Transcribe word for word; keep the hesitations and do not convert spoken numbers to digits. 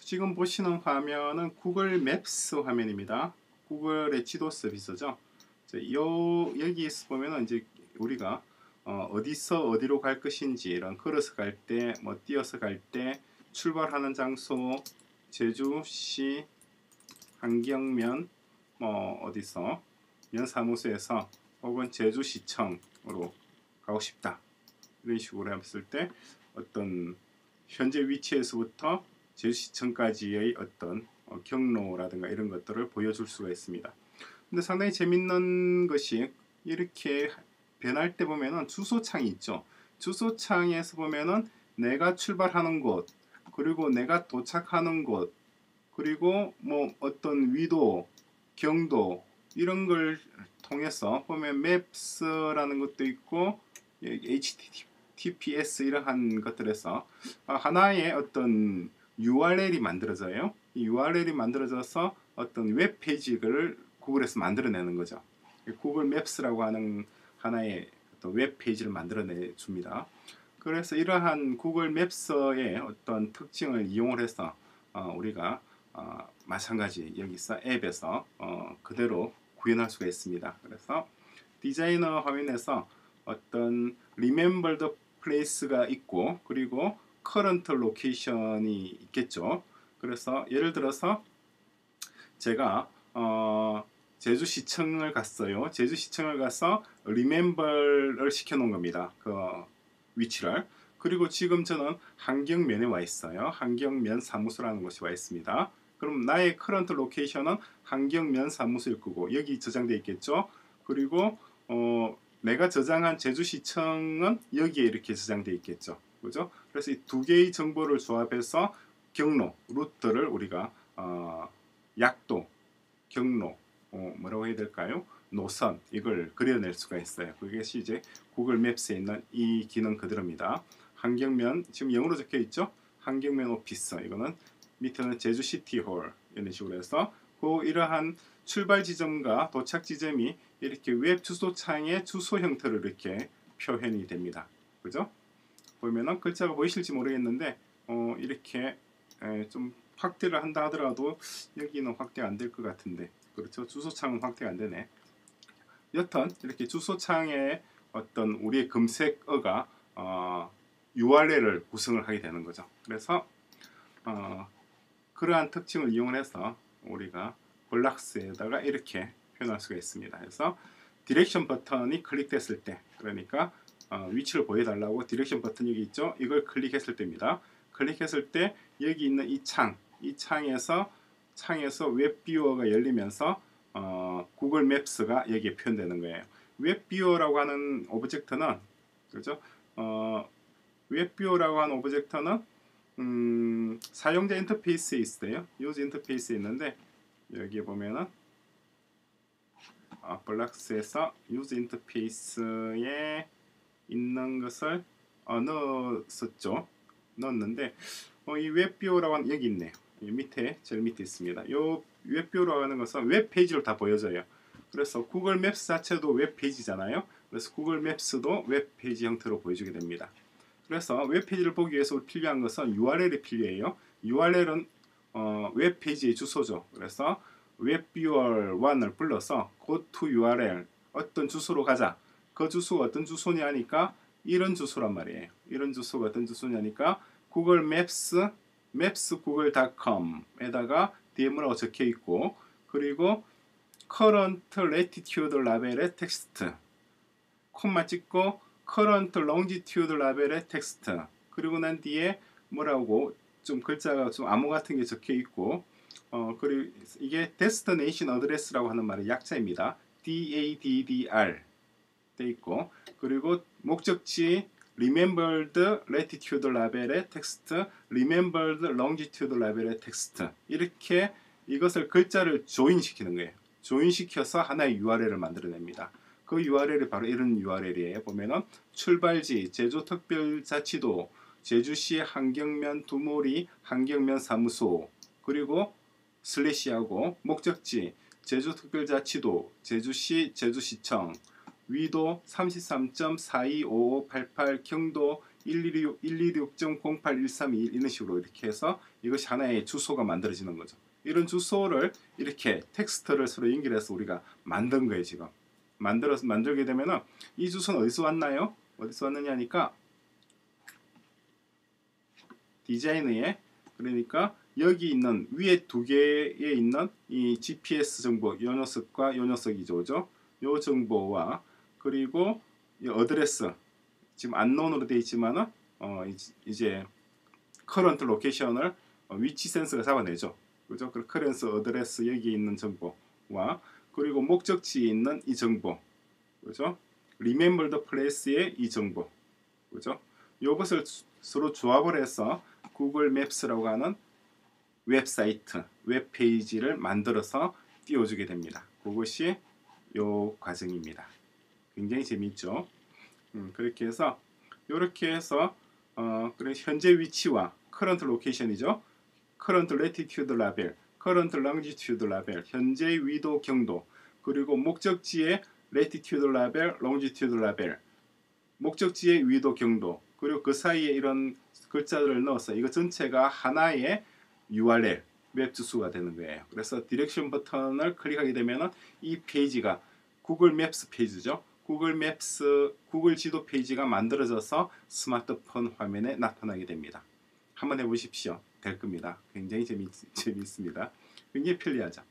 지금 보시는 화면은 구글 맵스 화면입니다. 구글의 지도 서비스죠. 요 여기에서 보면은 이제 우리가 어, 어디서 어디로 갈 것인지, 이런 걸어서 갈 때, 뭐 뛰어서 갈 때, 출발하는 장소, 제주시 한경면 뭐 어디서 면사무소에서 혹은 제주시청으로 가고 싶다, 이런 식으로 했을 때 어떤 현재 위치에서부터 제주시청까지의 어떤 어, 경로라든가 이런 것들을 보여줄 수가 있습니다. 근데 상당히 재밌는 것이, 이렇게 변할 때 보면은 주소창이 있죠. 주소창에서 보면은 내가 출발하는 곳, 그리고 내가 도착하는 곳, 그리고 뭐 어떤 위도, 경도, 이런 걸 통해서 보면 맵스라는 것도 있고 에이치티티피에스 이러한 것들에서 하나의 어떤 유알엘이 만들어져요. 이 유알엘이 만들어져서 어떤 웹페이지를 구글에서 만들어내는 거죠. 구글 맵스라고 하는 하나의 어떤 웹페이지를 만들어내 줍니다. 그래서 이러한 구글 맵스의 어떤 특징을 이용을 해서 어, 우리가 어, 마찬가지 여기서 앱에서 어, 그대로 구현할 수가 있습니다. 그래서 디자이너 화면에서 어떤 remember the place가 있고, 그리고 current location이 있겠죠. 그래서 예를 들어서 제가 어, 제주시청을 갔어요. 제주시청을 가서 remember를 시켜놓은 겁니다. 그 위치를. 그리고 지금 저는 한경면에 와 있어요. 한경면 사무소라는 곳에 와 있습니다. 그럼 나의 current location은 한경면 사무소일 거고, 여기 저장되어 있겠죠. 그리고 어, 내가 저장한 제주시청은 여기에 이렇게 저장되어 있겠죠. 그죠? 그래서 이 두 개의 정보를 조합해서 경로, 루트를 우리가 어, 약도, 경로, 어, 뭐라고 해야 될까요? 노선, 이걸 그려낼 수가 있어요. 그것이 이제 구글 맵스에 있는 이 기능 그대로입니다. 한경면, 지금 영어로 적혀 있죠? 한경면 오피스, 이거는 밑에는 제주 시티홀, 이런 식으로 해서 그 이러한 출발 지점과 도착 지점이 이렇게 웹 주소창의 주소 형태로 이렇게 표현이 됩니다. 그죠? 보면은 글자가 보이실지 모르겠는데 어, 이렇게 에, 좀 확대를 한다 하더라도 여기는 확대가 안 될 것 같은데, 그렇죠? 주소창은 확대가 안 되네. 여튼 이렇게 주소창에 어떤 우리의 검색어가 어, 유알엘을 구성을 하게 되는 거죠. 그래서 어, 그러한 특징을 이용해서 우리가 블락스에다가 이렇게 표현할 수가 있습니다. 그래서 디렉션 버튼이 클릭됐을 때, 그러니까 어, 위치를 보여달라고 디렉션 버튼 여기 있죠? 이걸 클릭했을 때입니다. 클릭했을 때 여기 있는 이 창, 이 창에서 창에서 웹뷰어가 열리면서 어, 구글 맵스가 여기에 표현되는 거예요. 웹뷰어라고 하는 오브젝트는, 그죠? 어, 웹뷰어라고 하는 오브젝트는 음, 사용자 인터페이스에 있어요. 유저 인터페이스에 있는데, 여기에 보면은 아, 블락스에서 유저 인터페이스에 있는 것을 어, 넣었었죠. 넣었는데 어, 이 웹뷰어라고 하는, 여기 있네요. 이 밑에, 제일 밑에 있습니다. 이 웹뷰어라고 하는 것은 웹페이지로 다 보여져요. 그래서 구글 맵스 자체도 웹페이지잖아요. 그래서 구글 맵스도 웹페이지 형태로 보여주게 됩니다. 그래서 웹페이지를 보기 위해서 필요한 것은 유알엘이 필요해요. 유알엘은 어, 웹페이지의 주소죠. 그래서 웹뷰어 일을 불러서 go to 유알엘, 어떤 주소로 가자. 그 주소가 어떤 주소냐 하니까 이런 주소란 말이에요. 이런 주소가 어떤 주소냐니까 구글 맵스 맵스 구글 닷컴에다가 디엠이라고 적혀 있고, 그리고 current latitude 라벨의 텍스트, 콤마 찍고 current longitude 라벨의 텍스트, 그리고 난 뒤에 뭐라고 좀 글자가 좀 암호 같은 게 적혀 있고, 어 그리고 이게 destination address라고 하는 말의 약자입니다. 다드r 돼 있고, 그리고 목적지 remembered latitude 라벨의 텍스트, remembered longitude 라벨의 텍스트, 이렇게 이것을 글자를 조인시키는 거예요. 조인시켜서 하나의 유알엘을 만들어냅니다. 그 유알엘이 바로 이런 유알엘이에요. 보면은 출발지 제주특별자치도 제주시 한경면 두모리 한경면 사무소, 그리고 슬래시하고 목적지 제주특별자치도 제주시 제주시청, 위도 삼십삼 점 사이오오팔팔, 경도 일이육 일이육 점 공팔 일삼이일 이런 식으로 이렇게 해서 이것이 하나의 주소가 만들어지는 거죠. 이런 주소를 이렇게 텍스트를 서로 연결해서 우리가 만든 거예요. 지금 만들어서 만들게 되면은 이 주소는 어디서 왔나요? 어디서 왔느냐니까 디자이너에, 그러니까 여기 있는 위에 두 개에 있는 이 지피에스 정보, 요 녀석과 요 녀석이죠, 그죠? 요 정보와 그리고 이 어드레스, 지금 안논으로 되어 있지만은 어 이제 커런트 로케이션을 어 위치 센서가 잡아내죠, 그죠? 그 커런트 어드레스 여기 있는 정보와 그리고 목적지에 있는 이 정보, 그죠? Remember the place의 이 정보, 그죠? 이것을 서로 조합을 해서 구글 맵스라고 하는 웹사이트, 웹페이지를 만들어서 띄워주게 됩니다. 그것이 요 과정입니다. 굉장히 재미있죠. 음, 그렇게 해서 이렇게 해서 어, 그래 현재 위치와 current location이죠. current latitude label, current longitude label, 현재 위도 경도, 그리고 목적지의 latitude label, longitude label, 목적지의 위도 경도, 그리고 그 사이에 이런 글자들을 넣어서 이거 전체가 하나의 유알엘 웹 주소가 되는 거예요. 그래서 디렉션 버튼을 클릭하게 되면은 이 페이지가 구글 맵스 페이지죠. 구글 맵스 구글 지도 페이지가 만들어져서 스마트폰 화면에 나타나게 됩니다. 한번 해보십시오. 될 겁니다. 굉장히 재미, 재밌습니다. 굉장히 편리하죠.